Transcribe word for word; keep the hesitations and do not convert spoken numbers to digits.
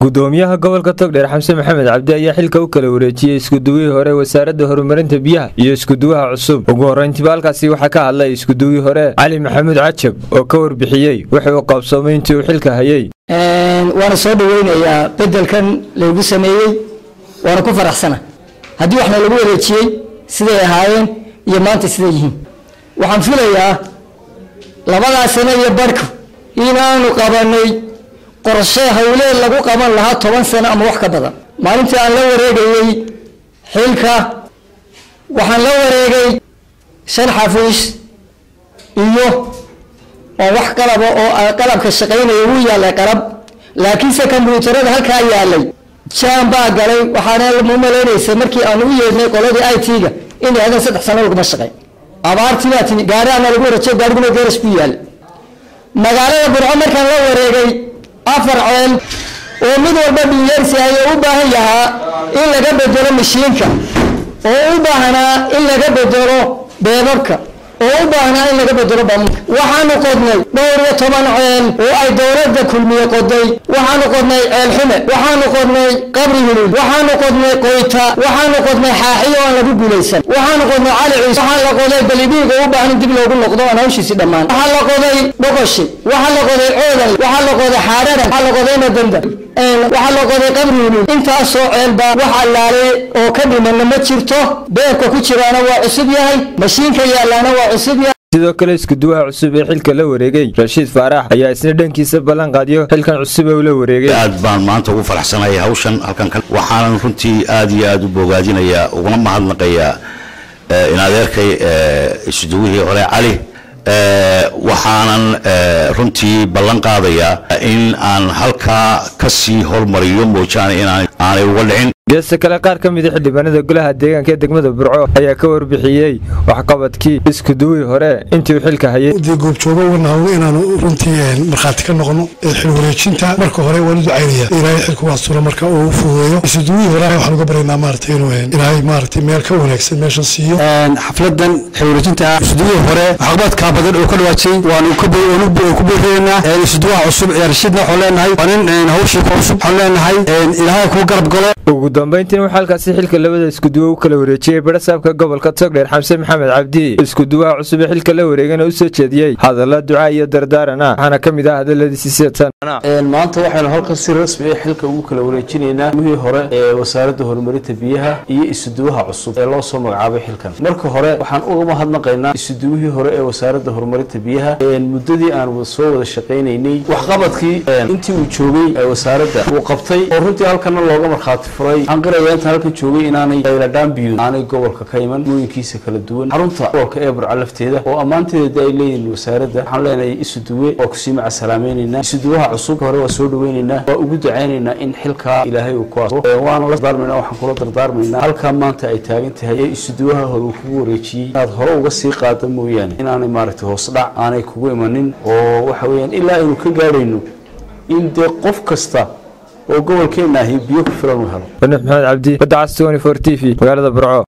gudoomiyaha gobolka Togdheer Xamse Maxamed Cabdi ayaa xilka u kala wareejiyay isku duwii hore wasaaradda horumarinta biyaha iyo isku duwaha cusub. Ugu horeyntii halkaasi waxa ka hadlay isku duwii hore Cali Maxamed Cajab oo ka warbixiyay waxa uu qabsoomay intii uu xilka hayay. Een waana soo dhaweynayaa bedelkan lagu sameeyay waana ku faraxsana. Hadii waxna lagu wareejiyay siday ahaayeen iyo maanta siday yihiin. Waxaan filayaa labada sano iyo barka inaanu qabanay qorshe hawleed lagu qaban lahaa toban sano ama wax ka badan. maalintii aan la wareegayay xilka waxaan la wareegay shan xafiis iyo oo wax qalab oo qalabka shaqeynaya uu yaalay qalab laakiin se kombiyuutarada halka yaalay jamba galay waxaana la maleynayay markii aan u yeednay qoladii I T-ga in ay saddex sano lagu shaqeey abaartii gaarana lagu rajo gaariguna geeris ku yaal magaalada Burco markaan la wareegay afar ceel oo mid walba dhiyarsi ay u baahan yahay in laga bedelo mashiinka oo u baahanaa in laga bedelo beebabka oo u baahanaa in laga bedelo bamka waxaanu qodnay dhowr iyo toban ceel oo ay dawladda kulmiye qoday waxaanu qodnay ceel xume waxaanu qodnay qabri hulul waxaanu qodnay qoyta waxaanu qodnay xaaxiyo aan lagu guuleysan waxaanu qodnay cali ciis waxaan la qoday balibiga u baahan dib loogu noqdo aan hawshiisi dhamaan waxaan la qoday boqoshi waxaan la qoday coodan waxaan la qoday xaarada waxaan la qoday nadanda waxaan la qoday qabri hulul intaas oo ceelba wax allaale oo ka dhiman ma jirto beerka ku jiraana waa cusub yahay mashiinka yaalana waa sidoo kale isku duwaha cusub ee xilka la wareegay Rashiid Faarax ayaa isna dhankiisa ballan qaadiyo xilkan cusub ee la wareegay aad baan maanta ugu faraxsanahay hawshan halkan waxaan runtii aad iyo aad u bogaadinayaa uguna mahadnaqayaa in adeerkay isku duwihii hore Cali waxaanan runtii ballan qaadayaa in aan halka ka sii hormariyo moojaan in aanay uga dhicin geeska kale qaar ka mid ah xildhibaanada golaha deegaanka ee degmada Burco ayaa ka warbixiyay waxqabadkii isku duwii hore intii uu xilka hayay goob joogo wanaag inaan runtii marxaati ka noqono xil wareejinta marka hore waan u ducaynaya ilaahay xilku waa sura marka uu fuudeeyo isku duwii hore waxaan uga bareynaa maartay inuu ilaahay maartay meel ka wanaagsan meesha siiyo xafladan xil wareejinta isku duwii hore waxqabadka badan oo ka dhawaajay waan ku beeynaa ku beeynaa isku duwaha cusub ee Rashiidna waxaan leenahay waan hawshii cusub waxaan leenahay ilaahay ku garab galo ugu dambeyntii waxa halkaasi xilka labada isku duwa u kala wareejiyay barasaabka gobolka Togdheer Xamse Maxamed Cabdi isku duwaha cusub ee xilka la wareegana u soo jeediyay hadallo ducaa iyo dardaarana waxaana kamid ah hadaladiisa seetan een maanta waxaan halka si rasmi ah xilka ugu kala wareejinaynaa mudii hore ee wasaaradda horumarinta biyaha iyo isku duwaha cusub ee loo soo magacaabay xilkan marka hore waxaan uga mahadnaqaynaa isku duwihii hore ee wasaaradda horumarinta biyaha ee muddadii aan soo wada shaqeynay wax qabadkii intii uu joogay wasaaradda uu qabtay oo runtii halkan looga marxaati furay aan qirayaa inta halkan joogay inaanay dayladaan biyo aanay gobolka ka iman mooyinkiisa kala duwan xarunta gobolka ee Burco lafteeda oo amaanteeda ay leeyihiin wasaaradda waxaan leenahay isu duwe oo ku sii macasalaameynayna isu duwaha cusub hore waa soo dhaweynayna waa ugu duceynaynaa in xilka ilaahay uu ku aso waan la dardaarmaynaa waxaan kula dardaarmaynaa halka maanta ay taagan tahay isu duwaha hore uu kugu wareejiyay aad hore uga sii qaado mooyaan inaanay maaragtay hoos dhac aanay kugu imanin oo waxa weeyaan ilaa aynu ka gaarayno in de qof kasta oo gobolkeena biyo ku filan u helo Maxamed Cabdi Badacas twenty four T V magaalada Burco.